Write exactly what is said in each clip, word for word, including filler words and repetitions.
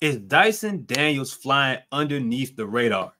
Is Dyson Daniels flying underneath the radar?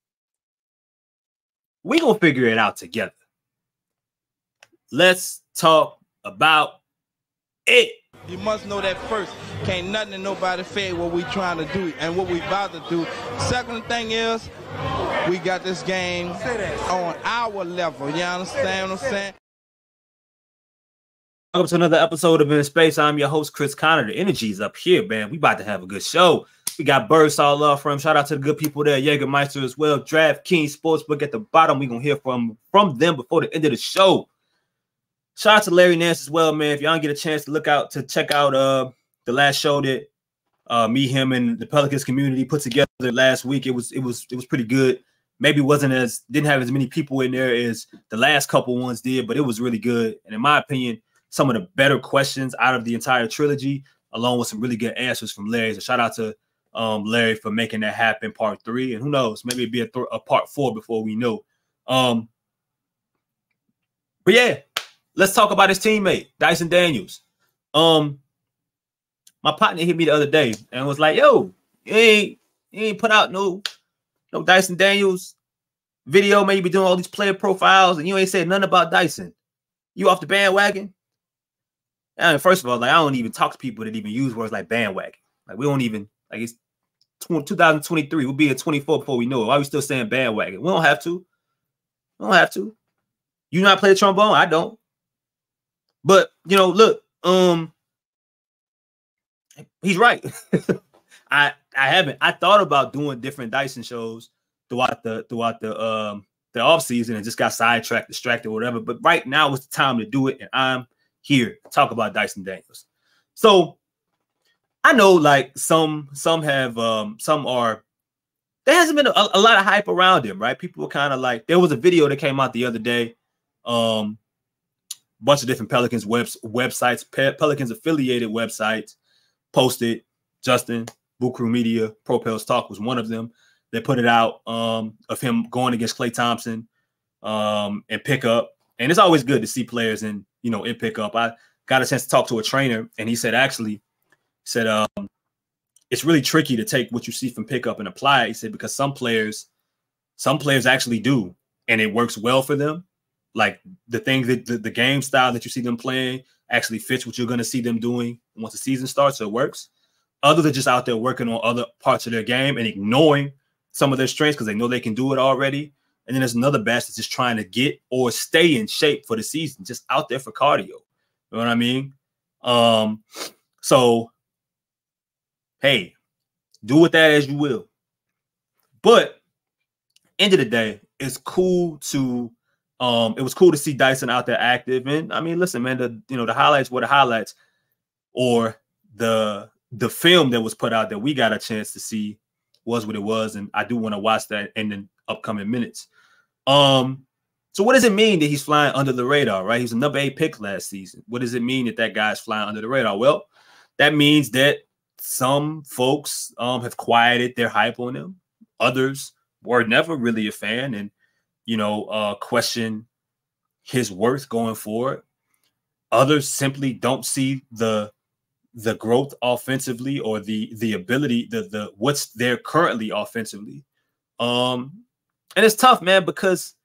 We're going to figure it out together. Let's talk about it. You must know that first. Can't nothing and nobody fade what we trying to do and what we about to do. Second thing is, we got this game on our level. You understand what I'm saying? Welcome to another episode of In Space. I'm your host, Chris Connor. The energy's up here, man. We about to have a good show. We got Birds all love from. Shout out to the good people there, Jägermeister as well. DraftKings Sportsbook at the bottom. We're going to hear from, from them before the end of the show. Shout out to Larry Nance as well, man. If y'all get a chance to look out to check out uh the last show that uh me, him, and the Pelicans community put together last week, it was it was it was pretty good. Maybe wasn't as didn't have as many people in there as the last couple ones did, but it was really good. And in my opinion, some of the better questions out of the entire trilogy, along with some really good answers from Larry. So shout out to um Larry for making that happen, part three. And who knows, maybe it'd be a, th- a part four before we know. Um, but yeah. Let's talk about his teammate, Dyson Daniels. Um, my partner hit me the other day and was like, yo, you ain't, you ain't put out no, no Dyson Daniels video, man. You be doing all these player profiles and you ain't said nothing about Dyson. You off the bandwagon? And first of all, like, I don't even talk to people that even use words like bandwagon. Like, we don't even, like, it's two thousand twenty-three. We'll be at twenty-four before we know it. Why are we still saying bandwagon? We don't have to. We don't have to. You not play the trombone? I don't. But, you know, look, um, he's right. I I haven't. I thought about doing different Dyson shows throughout the throughout the um the off season and just got sidetracked, distracted, whatever. But right now was the time to do it, and I'm here to talk about Dyson Daniels. So I know, like some some have um some are. There hasn't been a, a lot of hype around him, right? People were kind of like, there was a video that came out the other day. Um. Bunch of different Pelicans webs websites, Pe- Pelicans affiliated websites posted. Justin, Book Crew Media, Propels Talk was one of them. They put it out um, of him going against Klay Thompson um, in pickup, and it's always good to see players in you know in pickup. I got a chance to talk to a trainer, and he said actually said um, it's really tricky to take what you see from pickup and apply it. He said because some players, some players actually do, and it works well for them. Like the thing that the, the game style that you see them playing actually fits what you're going to see them doing once the season starts. So it works. Others are just out there working on other parts of their game and ignoring some of their strengths because they know they can do it already. And then there's another batch that's just trying to get or stay in shape for the season, just out there for cardio. You know what I mean? Um, so, hey, do with that as you will. But end of the day, it's cool to Um, it was cool to see Dyson out there active. And I mean, listen, man, the you know, the highlights were the highlights, or the the film that was put out that we got a chance to see was what it was. And I do want to watch that in the upcoming minutes. Um, so what does it mean that he's flying under the radar, right? He was a number eight pick last season. What does it mean that that guy's flying under the radar? Well, that means that some folks um have quieted their hype on him. Others were never really a fan and you know, uh, question his worth going forward. Others simply don't see the the growth offensively or the the ability, the the what's there currently offensively. Um, and it's tough, man, because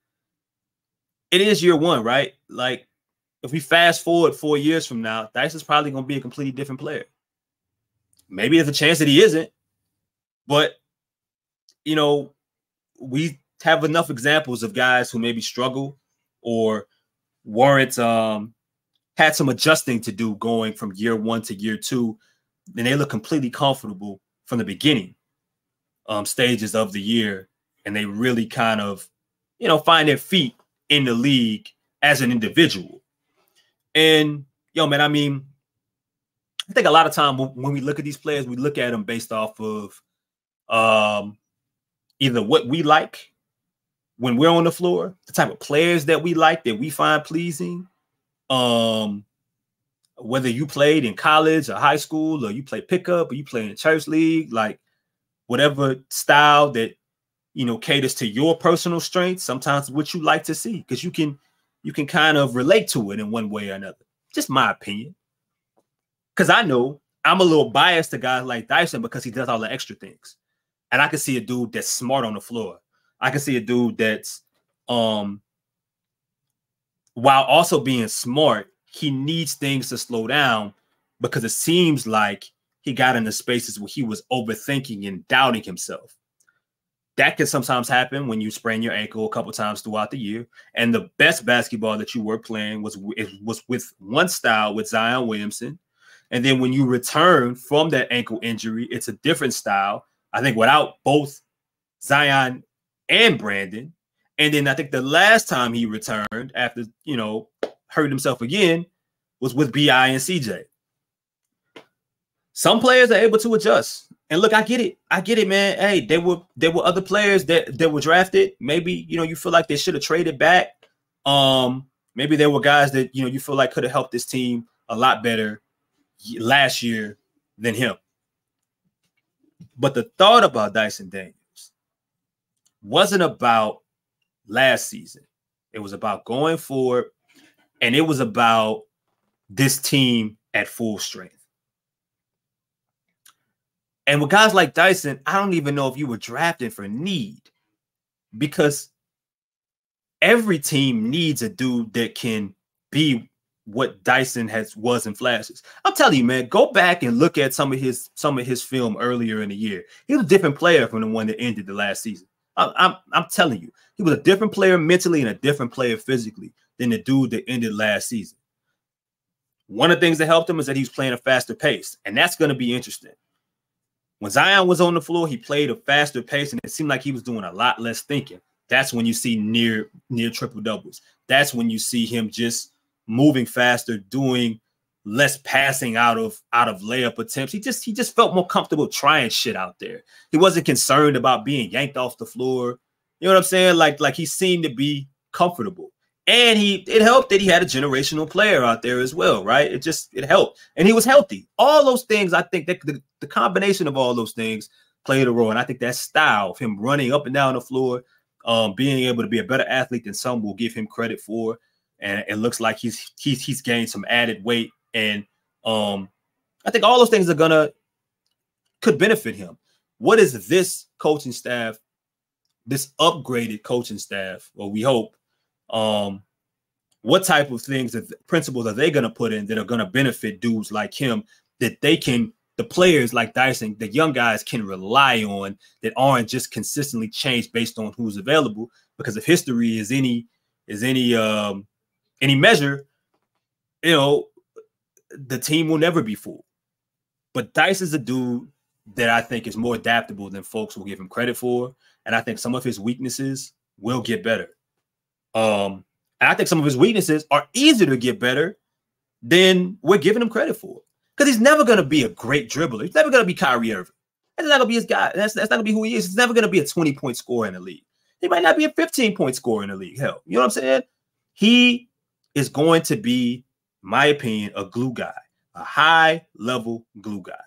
it is year one, right? Like, if we fast forward four years from now, Dyson's probably going to be a completely different player. Maybe there's a chance that he isn't, but you know, we have enough examples of guys who maybe struggle or weren't um, had some adjusting to do going from year one to year two, and they look completely comfortable from the beginning um, stages of the year, and they really kind of, you know, find their feet in the league as an individual. And yo, man, I mean, I think a lot of time when, when we look at these players, we look at them based off of um, either what we like when we're on the floor, the type of players that we like, that we find pleasing, um, whether you played in college or high school, or you play pickup, or you play in church league, like whatever style that, you know, caters to your personal strengths, sometimes what you like to see, because you can, you can kind of relate to it in one way or another. Just my opinion. Because I know I'm a little biased to guys like Dyson because he does all the extra things. And I can see a dude that's smart on the floor. I can see a dude that's, um, while also being smart, he needs things to slow down because it seems like he got into spaces where he was overthinking and doubting himself. That can sometimes happen when you sprain your ankle a couple times throughout the year. And the best basketball that you were playing was, was with one style with Zion Williamson. And then when you return from that ankle injury, it's a different style. I think without both Zion and Brandon. And then I think the last time he returned after, you know, hurt himself again was with B I and C J. Some players are able to adjust. And look, I get it. I get it, man. Hey, there were there were other players that, that were drafted. Maybe, you know, you feel like they should have traded back. Um, maybe there were guys that, you know, you feel like could have helped this team a lot better last year than him. But the thought about Dyson Daniels wasn't about last season. It was about going forward, and it was about this team at full strength. And with guys like Dyson, I don't even know if you were drafted for need, because every team needs a dude that can be what Dyson has was in flashes. I'm telling you, man, go back and look at some of his some of his film earlier in the year. He was a different player from the one that ended the last season. I, I'm I'm telling you, he was a different player mentally and a different player physically than the dude that ended last season. One of the things that helped him is that he was playing a faster pace, and that's going to be interesting. When Zion was on the floor, he played a faster pace, and it seemed like he was doing a lot less thinking. That's when you see near near triple doubles. That's when you see him just moving faster, doing less passing out of out of layup attempts. He just he just felt more comfortable trying shit out there. He wasn't concerned about being yanked off the floor. You know what I'm saying? Like like he seemed to be comfortable. And he it helped that he had a generational player out there as well, right? It just it helped. And he was healthy. All those things, I think that the, the combination of all those things played a role. And I think that style of him running up and down the floor, um, being able to be a better athlete than some will give him credit for. And it looks like he's he's he's gained some added weight. And um, I think all those things are gonna could benefit him. What is this coaching staff, this upgraded coaching staff, well, we hope, um, what type of things, that principles are they gonna put in that are gonna benefit dudes like him, that they can, the players like Dyson, the young guys can rely on, that aren't just consistently changed based on who's available? Because if history is any is any um any measure, you know, the team will never be fooled. But Dyson's a dude that I think is more adaptable than folks will give him credit for. And I think some of his weaknesses will get better. Um, and I think some of his weaknesses are easier to get better than we're giving him credit for. Because he's never going to be a great dribbler. He's never going to be Kyrie Irving. That's not going to be his guy. That's, that's not going to be who he is. He's never going to be a twenty-point scorer in the league. He might not be a fifteen-point scorer in the league. Hell, you know what I'm saying? He is going to be, in my opinion, a glue guy, a high-level glue guy.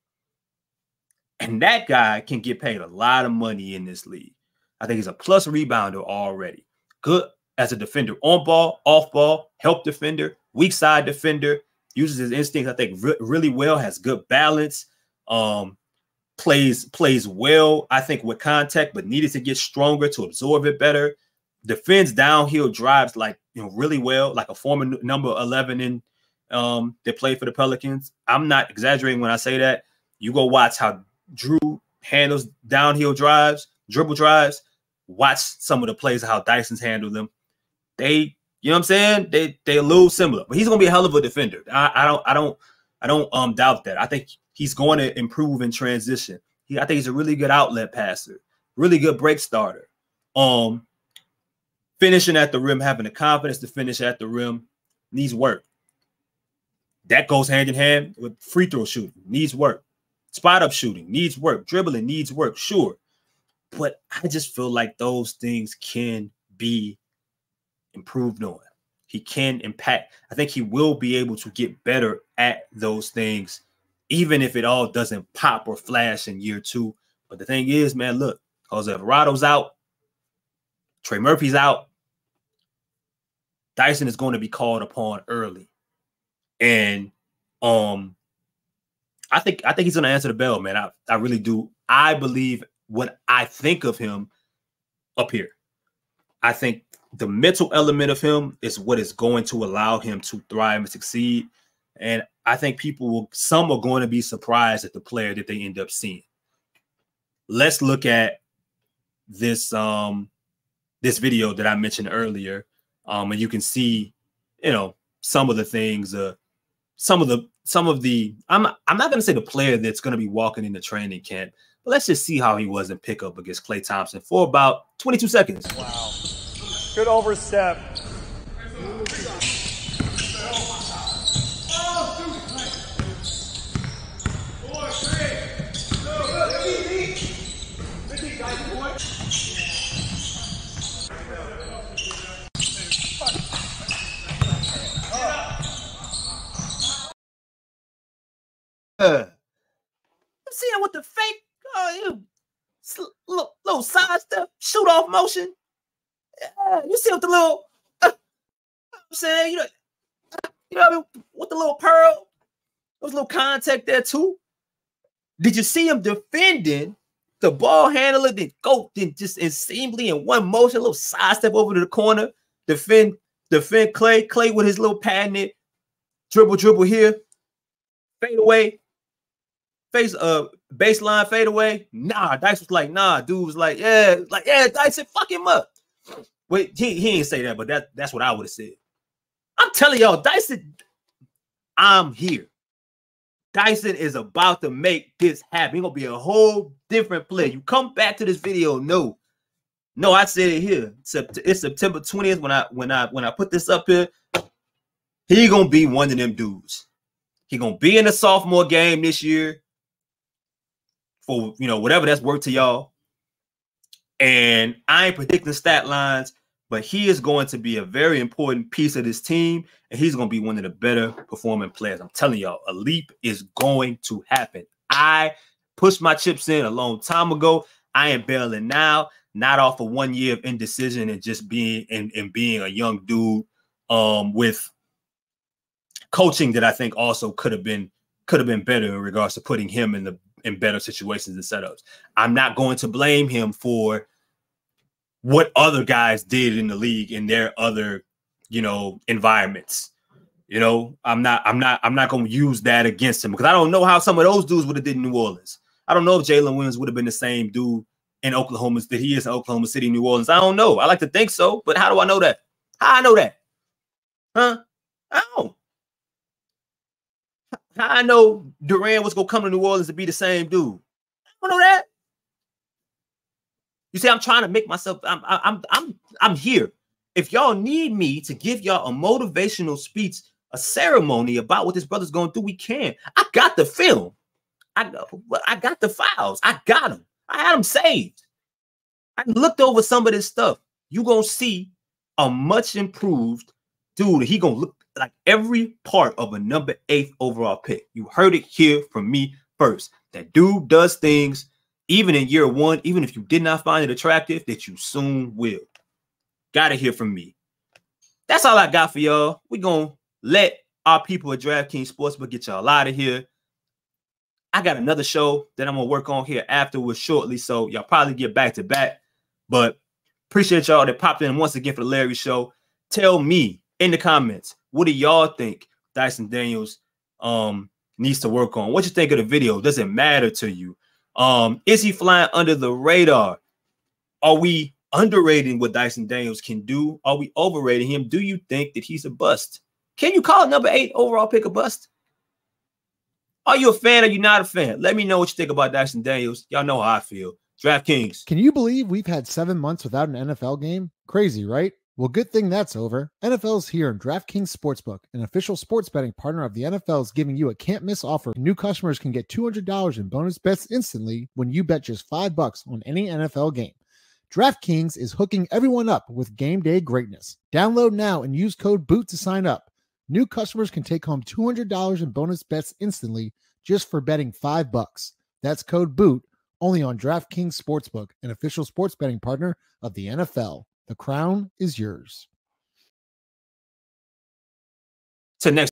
And that guy can get paid a lot of money in this league. I think he's a plus rebounder already. Good as a defender, on ball, off ball, help defender, weak side defender, uses his instincts, I think, re really well, has good balance, um, plays, plays well, I think, with contact, but needed to get stronger to absorb it better. Defends downhill drives like, you know, really well, like a former number eleven in um that played for the Pelicans. I'm not exaggerating when I say that. You go watch how Drew handles downhill drives, dribble drives. Watch some of the plays of how Dyson's handled them. They, you know what I'm saying? They they a little similar, but he's gonna be a hell of a defender. I, I don't I don't I don't um doubt that. I think he's going to improve in transition. He, I think he's a really good outlet passer, really good break starter. Um. Finishing at the rim, having the confidence to finish at the rim, needs work. That goes hand in hand with free throw shooting, needs work. Spot up shooting needs work. Dribbling needs work, sure. But I just feel like those things can be improved on. He can impact. I think he will be able to get better at those things, even if it all doesn't pop or flash in year two. But the thing is, man, look, Jose Alvarado's out. Trey Murphy's out. Dyson is going to be called upon early. And um, I think I think he's going to answer the bell, man. I, I really do. I believe what I think of him up here. I think the mental element of him is what is going to allow him to thrive and succeed. And I think people will, some are going to be surprised at the player that they end up seeing. Let's look at this um this video that I mentioned earlier. Um, and you can see, you know, some of the things, uh, some of the, some of the, I'm, I'm not going to say the player that's going to be walking into training camp, but let's just see how he was in pickup against Klay Thompson for about twenty-two seconds. Wow. Good overstep. Uh, see him with the fake, oh, you little, little side step, shoot off motion. Yeah, you see with the little, uh, I'm saying, you know, you know what I mean, with the little pearl, there was a little contact there too. Did you see him defending the ball handler? Then go, then just seemingly in one motion, a little side step over to the corner, defend, defend Klay, Klay with his little patented dribble, dribble here, fade away. Face uh baseline fade away. Nah, Dyson was like, nah, dude was like, yeah, like, yeah, Dyson, fuck him up. Wait, he, he didn't say that, but that, that's what I would have said. I'm telling y'all, Dyson, I'm here. Dyson is about to make this happen. He's gonna be a whole different player. You come back to this video, no. No, I said it here. It's September twentieth when I when I when I put this up here. He gonna be one of them dudes. He gonna be in the sophomore game this year. For, you know, whatever that's worth to y'all. And I ain't predicting stat lines, but he is going to be a very important piece of this team, and he's going to be one of the better performing players. I'm telling y'all, a leap is going to happen. I pushed my chips in a long time ago. I am bailing now, not off of one year of indecision and just being and, and being a young dude um, with coaching that I think also could have been could have been better in regards to putting him in the in better situations and setups. I'm not going to blame him for what other guys did in the league in their other, you know, environments. You know, I'm not, I'm not, I'm not going to use that against him because I don't know how some of those dudes would have did in New Orleans. I don't know if Jalen Williams would have been the same dude in Oklahoma that he is in Oklahoma City, New Orleans. I don't know. I like to think so, but how do I know that? How I know that? Huh? I don't. How I know Durant was gonna come to New Orleans to be the same dude? I don't know that. You see, I'm trying to make myself. I'm, I'm, I'm, I'm here. If y'all need me to give y'all a motivational speech, a ceremony about what this brother's gonna do, we can. I got the film. I, I got the files. I got them. I had them saved. I looked over some of this stuff. You gonna see a much improved dude. He gonna look like every part of a number eight overall pick. You heard it here from me first. That dude does things, even in year one, even if you did not find it attractive, that you soon will. Got to hear from me. That's all I got for y'all. We're going to let our people at DraftKings Sportsbook get y'all out of here. I got another show that I'm going to work on here afterwards shortly, so y'all probably get back to back. But appreciate y'all that popped in once again for the Larry Show. Tell me in the comments, what do y'all think Dyson Daniels um, needs to work on? What you think of the video? Does it matter to you? Um, is he flying under the radar? Are we underrating what Dyson Daniels can do? Are we overrating him? Do you think that he's a bust? Can you call number eight overall pick a bust? Are you a fan or you not a fan? Let me know what you think about Dyson Daniels. Y'all know how I feel. DraftKings. Can you believe we've had seven months without an N F L game? Crazy, right? Well, good thing that's over. N F L is here, and DraftKings Sportsbook, an official sports betting partner of the N F L, is giving you a can't-miss offer. New customers can get two hundred dollars in bonus bets instantly when you bet just five bucks on any N F L game. DraftKings is hooking everyone up with game day greatness. Download now and use code BOOT to sign up. New customers can take home two hundred dollars in bonus bets instantly just for betting five bucks. That's code BOOT only on DraftKings Sportsbook, an official sports betting partner of the N F L. The crown is yours. To next